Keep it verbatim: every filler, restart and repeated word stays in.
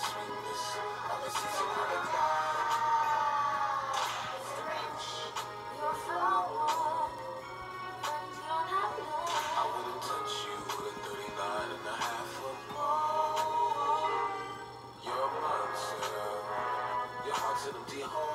sweetness of a season paradise. Grinch, you're a flower, friends you don't have none. I wouldn't touch you with a thirty-nine and a half foot pole. You're a monster, your heart's an empty hole.